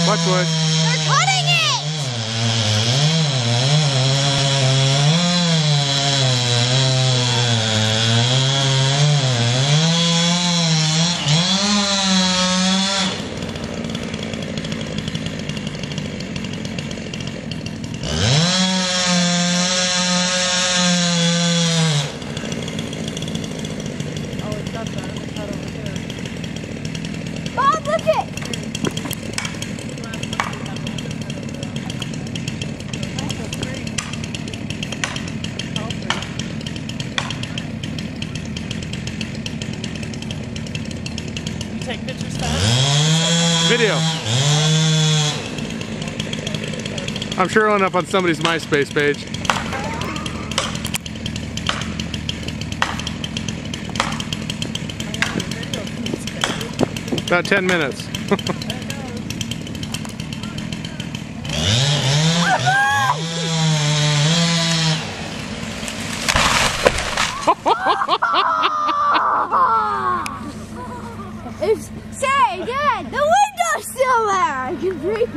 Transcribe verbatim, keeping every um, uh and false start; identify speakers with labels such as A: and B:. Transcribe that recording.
A: Watch wood.
B: They're cutting it!
C: Oh, it's got that. It's cut over here.
B: Bob, look it!
C: Take pictures fast.
A: Video. I'm sure it'll end up on somebody's MySpace page. About ten minutes.
B: It's, say, Dad, the window's still there! I can break it.